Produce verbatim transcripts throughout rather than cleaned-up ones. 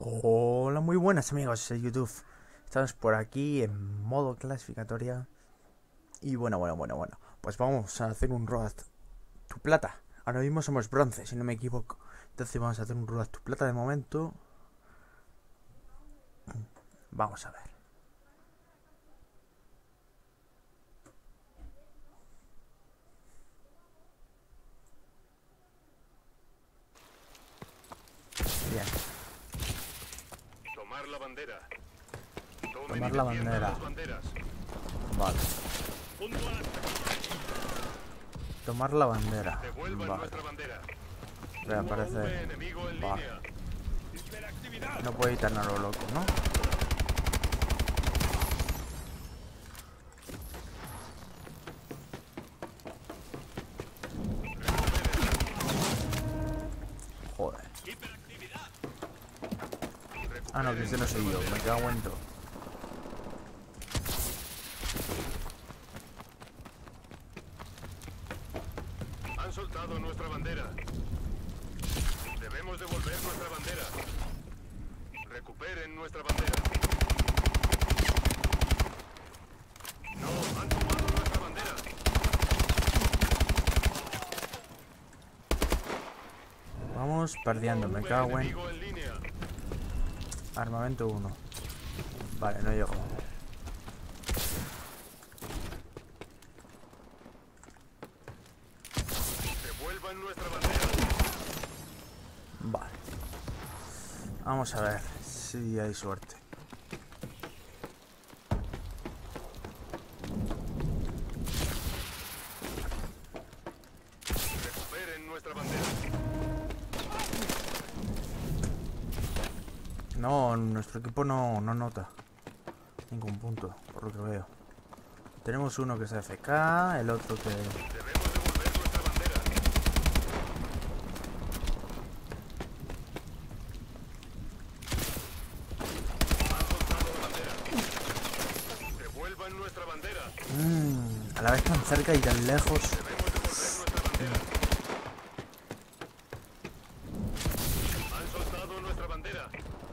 Hola, muy buenas amigos de YouTube. Estamos por aquí en modo clasificatoria. Y bueno, bueno, bueno, bueno. Pues vamos a hacer un Road to Plata. Ahora mismo somos bronce, si no me equivoco. Entonces vamos a hacer un Road to Plata de momento. Vamos a ver. Bien. Tomar la bandera. Tomen Tomar y la defiendan bandera. las banderas. Vale. Junto a las... Tomar la bandera. Devuelvan Vale. nuestra bandera. Reaparece. U A V enemigo en Vale. línea. Hiperactividad. No puede ir tan a lo loco, ¿no? Joder. Hiperactividad. Ah, no, que este no soy yo. Me cago en todo. Han soltado nuestra bandera. Debemos devolver nuestra bandera. Recuperen nuestra bandera. No, han tomado nuestra bandera. Vamos perdiendo. Me cago en... Enemigo en línea. Armamento uno. Vale, no llego. Devuelvan nuestra bandera. Vale. Vamos a ver si hay suerte. Recuperen nuestra bandera. No, nuestro equipo no, no nota ningún punto, por lo que veo. Tenemos uno que es A F K, el otro que... Debemos devolver nuestra bandera. Han soltado la bandera. Devuelvan nuestra bandera. Mmm, a la vez tan cerca y tan lejos. Debemos devolver nuestra bandera. Han soltado nuestra bandera.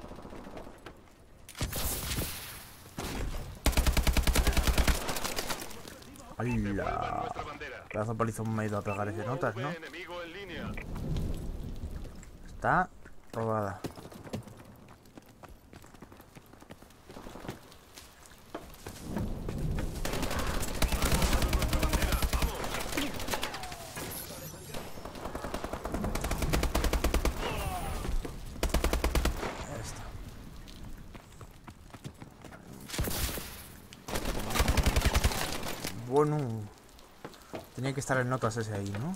Devuelvan ¡Hala! nuestra bandera. Pedazo de polizón me ha ido a pegar ese notas, U A ¿no? V enemigo en línea. Está robada. Nuestra bandera. Vamos. Esta. Bueno, tenía que estar el notas ese ahí, ¿no?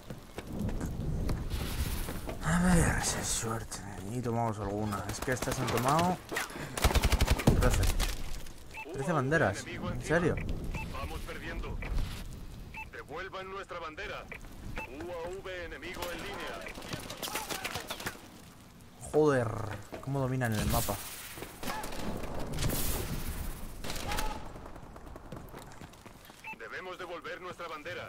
A ver si es suerte. Y tomamos alguna. Es que estas han tomado trece. trece U A V banderas. enemigo ¿En encima. serio? Vamos perdiendo. Devuelvan nuestra bandera. U A V enemigo en línea. Joder, cómo dominan el mapa. Debemos devolver nuestra bandera.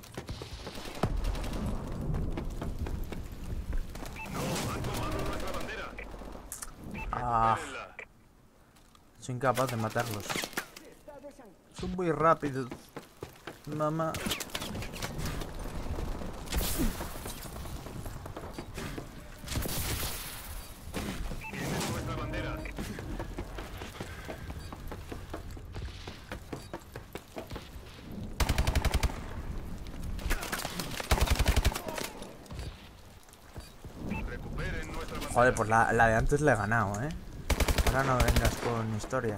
No, han tomado nuestra bandera. Ah, Recupérenla. soy incapaz de matarlos. Son muy rápidos. Mamá. Tienen nuestra bandera. Recuperen nuestra bandera. Joder, pues la, la de antes le he ganado, ¿eh? Ahora no vengas con historias.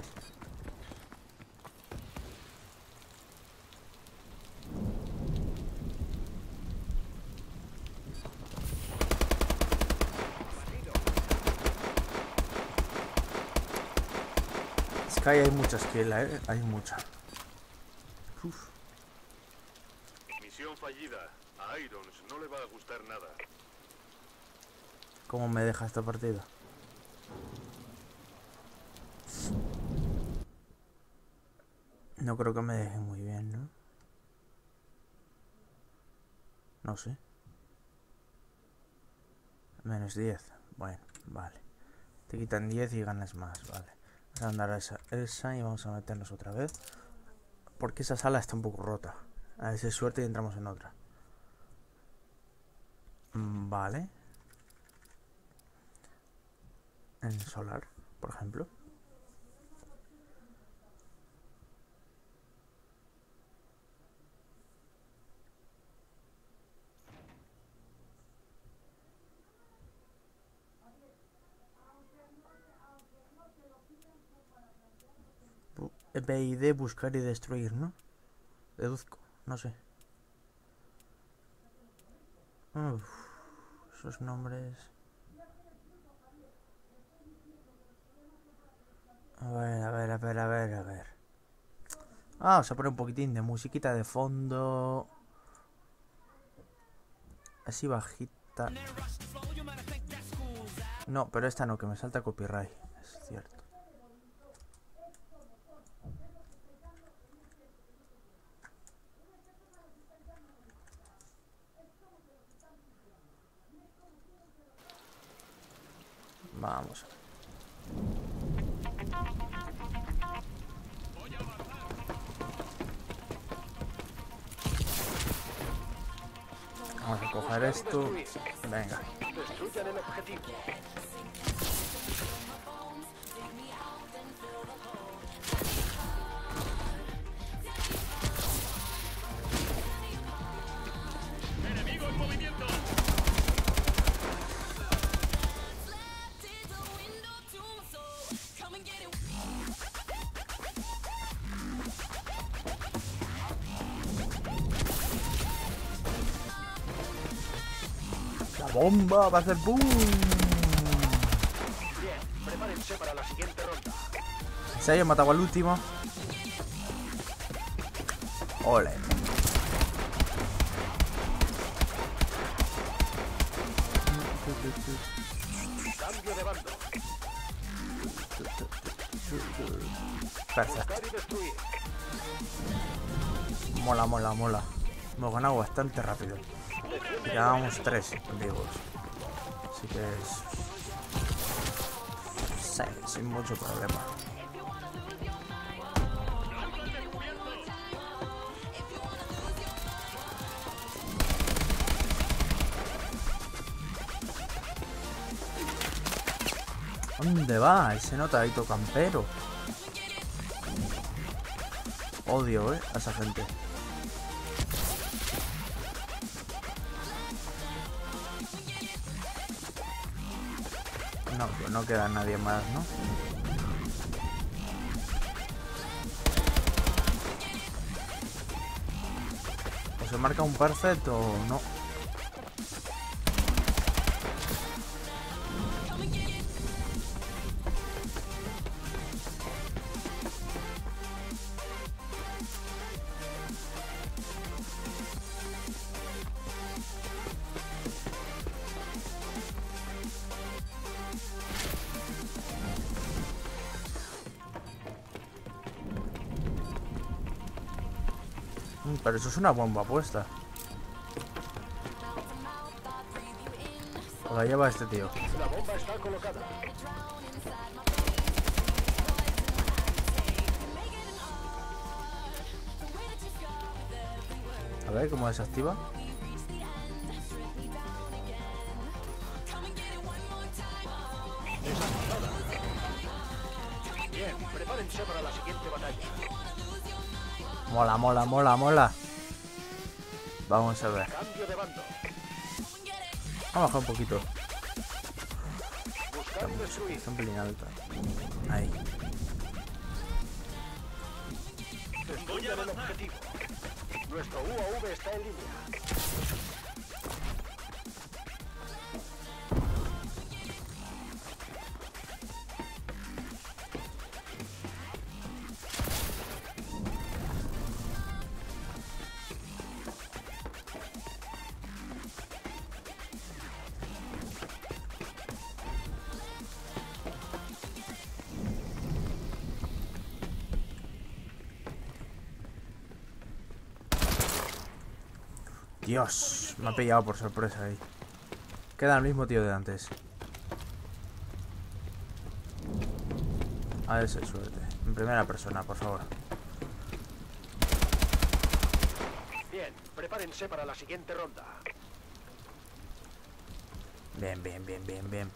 Es que ahí hay mucha skill, ¿eh? Hay mucha. Uf. Misión fallida. A Irons no le va a gustar nada. ¿Cómo me deja esta partida? No creo que me deje muy bien, ¿no? No sé. Menos diez. Bueno, vale. Te quitan diez y ganas más, vale. Vamos a andar a esa, esa y vamos a meternos otra vez. Porque esa sala está un poco rota. A ver si es suerte y entramos en otra. Vale. En solar, por ejemplo. B y D, buscar y destruir, ¿no? Deduzco, no sé. Uf, esos nombres. A ver, a ver, a ver, a ver, a ver. Ah, vamos a poner un poquitín de musiquita de fondo. Así bajita. No, pero esta no, que me salta copyright. Es cierto. Vamos a ver. Vamos a coger esto. Venga. Destruyan el objetivo. Enemigo en movimiento. La bomba va a hacer boom. Bien, prepárense para la siguiente ronda. ¿En serio? ¿Mataba al último? Ole. Cambio de bando. Perfecto. Buscar y destruir. Mola, mola, mola. Hemos ganado bastante rápido. Llevábamos tres vivos. Así que es... Sí, sin mucho problema. ¿Dónde va? Ese notadito campero. Odio, eh, a esa gente. No, no queda nadie más, ¿no? ¿O se marca un perfect o no? Pero eso es una bomba puesta. O la lleva este tío. La bomba está colocada. A ver cómo desactiva. Desactivada. Bien, prepárense para la siguiente batalla. Mola, mola, mola, mola. Vamos a ver. Cambio de bando. Vamos a bajar un poquito. Buscar y destruir. Está un pelín alta. Ahí. Destruyan el objetivo. Nuestro U A V está en línea. Dios, me ha pillado por sorpresa ahí. Queda el mismo tío de antes. A ver si hay suerte. En primera persona, por favor. Bien, prepárense para la siguiente ronda. Bien, bien, bien, bien, bien.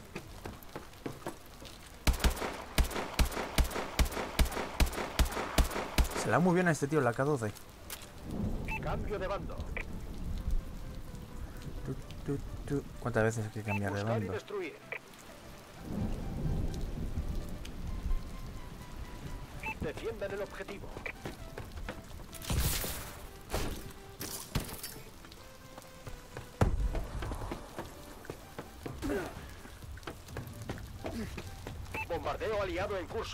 Se le da muy bien a este tío la K doce. Cambio de bando. Tu, tu, tu. ¿Cuántas veces hay que cambiar de Buscar y bando? destruir. Defiendan el objetivo. Bombardeo aliado en curso.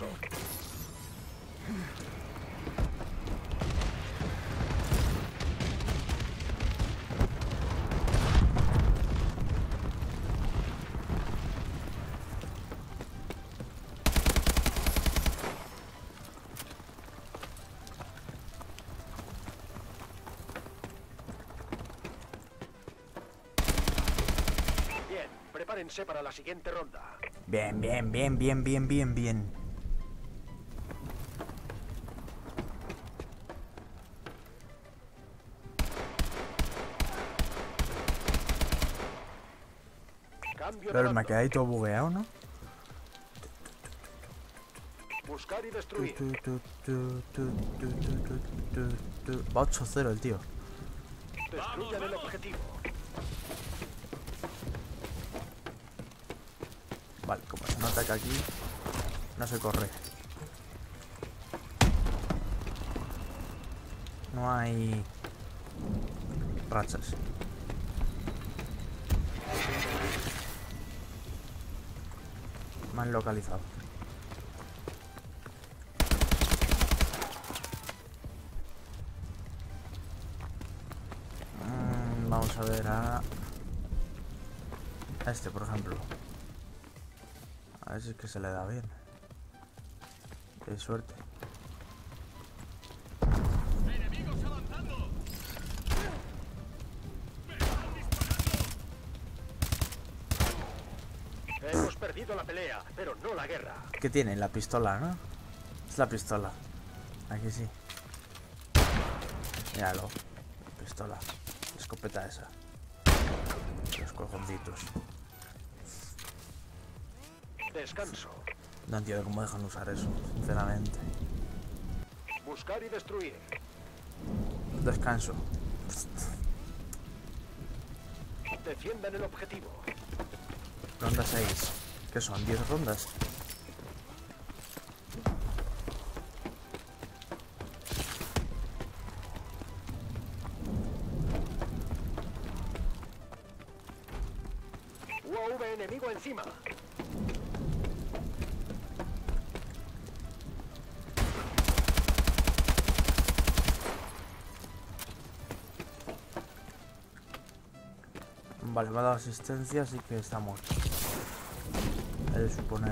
Bien, prepárense para la siguiente ronda. Bien, bien, bien, bien, bien, bien, bien. Cambio de Pero me bando. quedé ahí todo bugueado, ¿no? Buscar y Tu, destruir. tu, tu, tu, tu, tu, tu, tu, tu, tu. Va ocho cero el tío. Destruyan el objetivo. Vale, como se nota que aquí no se corre. No hay rachas. Me han localizado. Mm, vamos a ver a... a este, por ejemplo. A ver si es que se le da bien. Qué suerte. ¡Enemigos avanzando! Hemos perdido la pelea, pero no la guerra. ¿Qué tiene? La pistola, ¿no? Es la pistola. Aquí sí. Míralo. Pistola. Escopeta esa. Los cojoncitos. Descanso. No entiendo cómo dejan usar eso, sinceramente. Buscar y destruir. Descanso. Defiendan el objetivo. Ronda seis. ¿Qué son? ¿diez rondas? U A V enemigo encima. Vale, me ha dado asistencia, así que está muerto. He de suponer.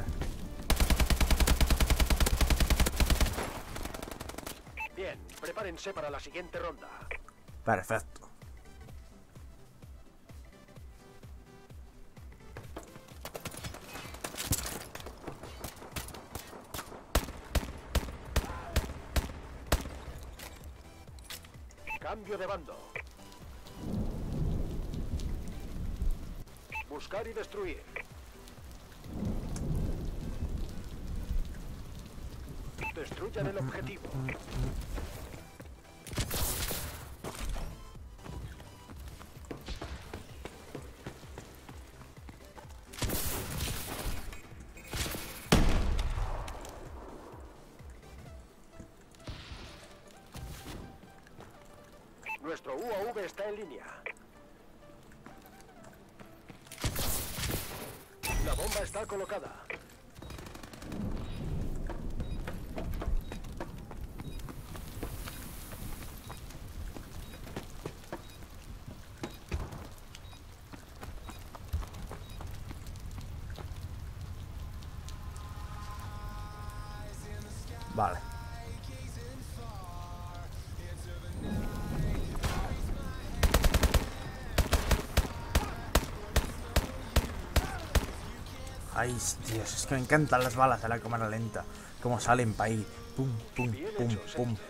Bien, prepárense para la siguiente ronda. Perfecto. Cambio de bando. Buscar y destruir. Destruyan el objetivo. Nuestro U A V está en línea. La bomba está colocada. Vale. Ay, Dios, es que me encantan las balas de la cámara lenta. Como salen para ahí. Pum, pum, Bien pum, hecho, sí. pum.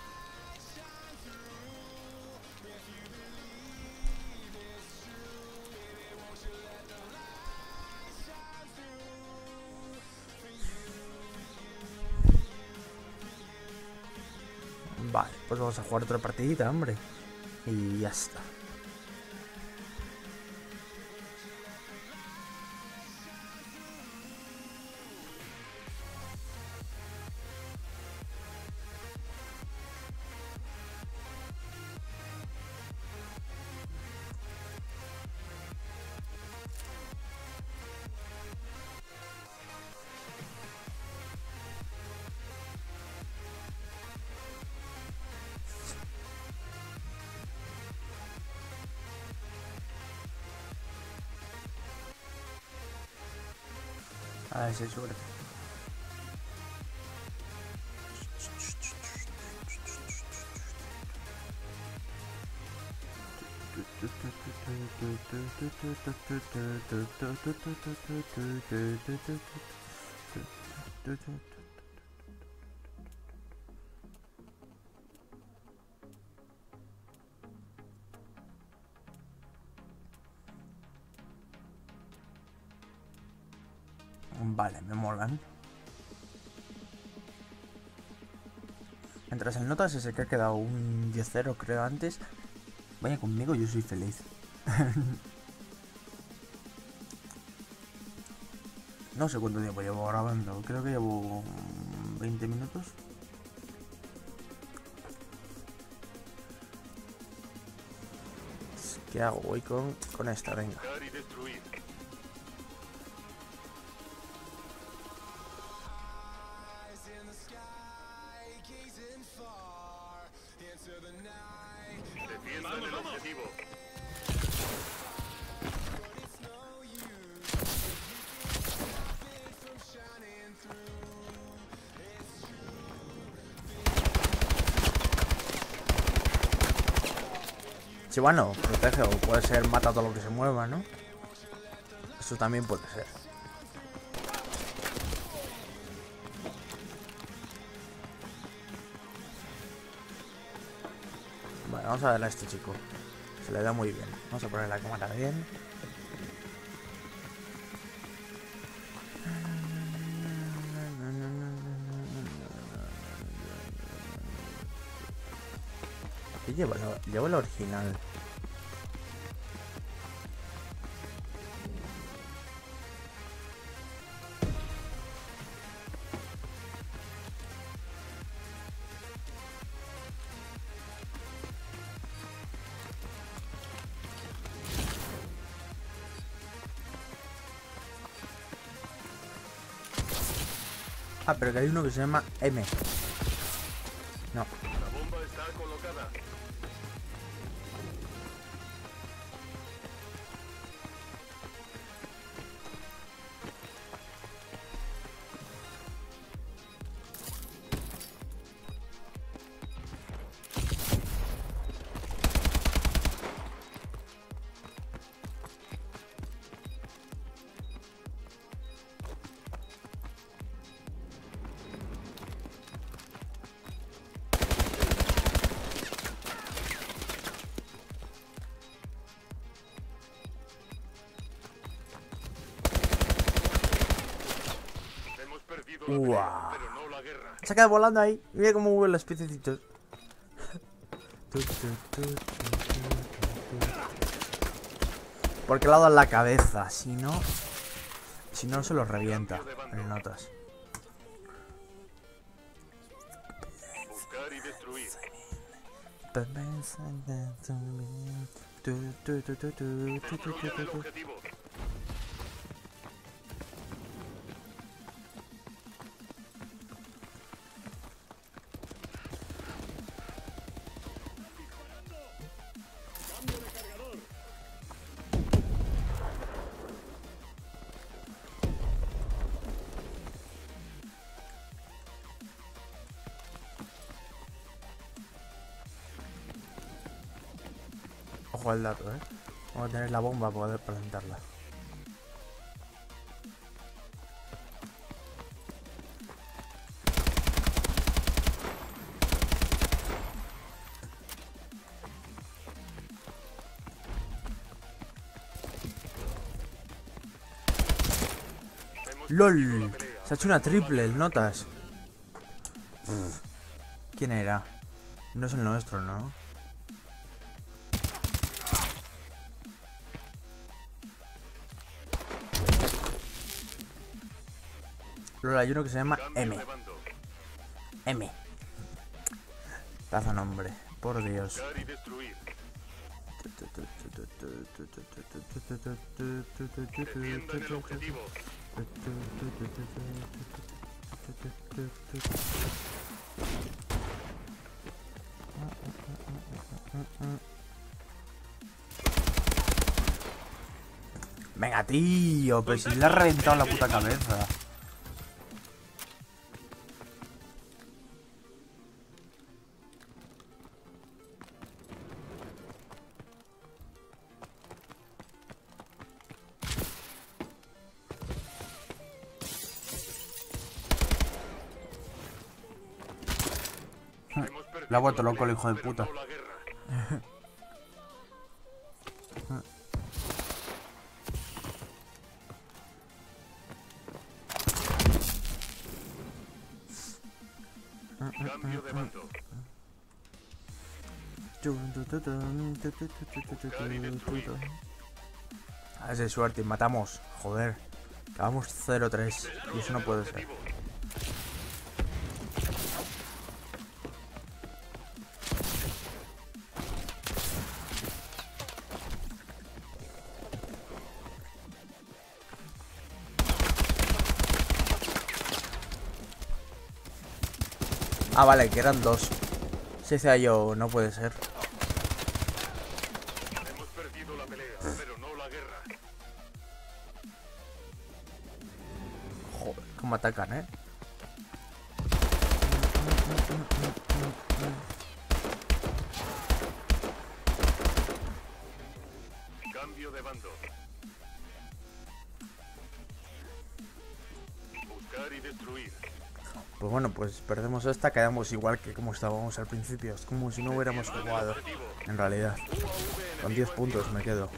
Vale, pues vamos a jugar otra partidita, hombre. Y ya está. A ver si hay suerte. Vale, me molan. Mientras el notas ese que ha quedado un diez cero creo antes. Vaya conmigo, yo soy feliz. No sé cuánto tiempo llevo grabando, creo que llevo veinte minutos. ¿Qué hago? Voy con, con esta, venga. Buscar y destruir. Defiendan el objetivo. Sí, bueno, protege o puede ser mata todo lo que se mueva, ¿no? Eso también puede ser. Vale, vamos a ver a este chico. Se le da muy bien. Vamos a poner la cámara bien. ¿Qué lleva? Lleva el original. Ah, pero que hay uno que se llama M. No. La bomba está colocada. Hemos perdido la pelea, Uah. pero no la guerra. Se queda volando ahí. Mira cómo mueven los piececitos. Porque le ha dado en la cabeza. Si no. Si no, se lo revienta. En notas. Buscar y destruir. Destruyan el objetivo. Ojo al dato, eh. Vamos a tener la bomba para poder plantarla. ¡Lol! Se ha hecho una triple, el Notas. ¿Quién era? No es el nuestro, ¿no? Lol, hay uno que se llama M. M. Taza nombre, por Dios. Venga, tío, pero si le ha reventado la puta cabeza. Le ha vuelto loco el hijo de puta. Cambio de bando. A ver si hay suerte y matamos. Joder. Acabamos cero tres. Y eso no puede ser. Ah, vale, que eran dos. Si decía yo, no puede ser. Hemos perdido la pelea, pero no la guerra. Joder, cómo atacan, ¿eh? Cambio de bando. Buscar y destruir. Pues bueno, pues perdemos esta, quedamos igual que como estábamos al principio. Es como si no hubiéramos jugado, en realidad. Con diez puntos me quedo.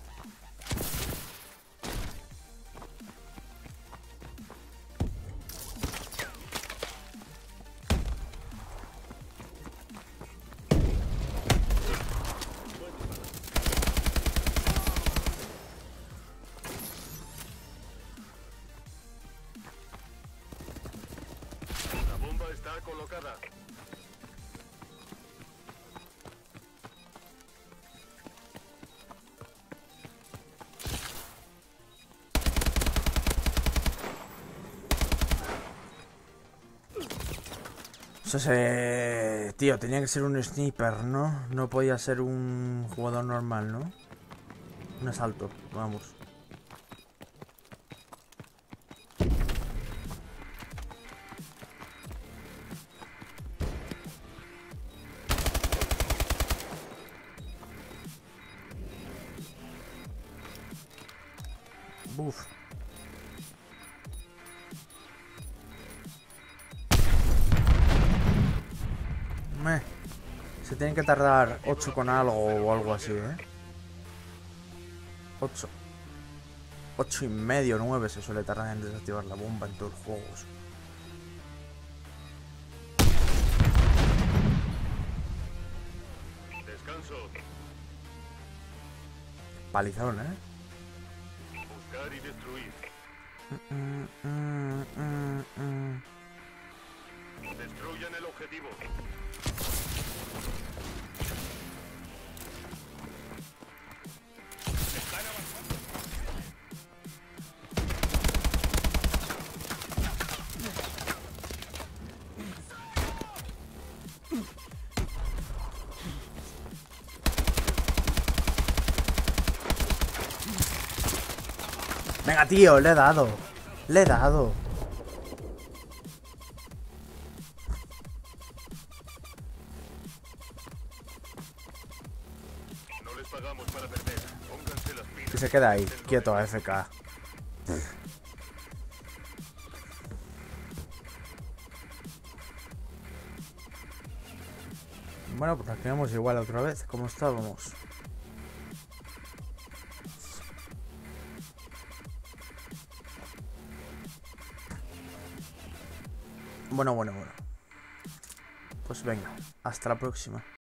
La bomba está colocada. Eso se... Tío, tenía que ser un sniper, ¿no? No podía ser un jugador normal, ¿no? Un asalto, vamos. Buf. Meh. Se tienen que tardar ocho con algo o algo así, ¿eh? ocho. ocho y medio, nueve se suele tardar en desactivar la bomba en todos los juegos. Descanso. Palizón, ¿eh? Buscar y destruir. Mm, mm, mm, mm. Destruyan el objetivo. Venga, tío, le he dado. Le he dado. No les pagamos para perder. Pónganse las pilas. Y se queda ahí, quieto, A F K. Bueno, pues nos quedamos igual otra vez, como estábamos. Bueno, bueno, bueno. Pues venga, hasta la próxima.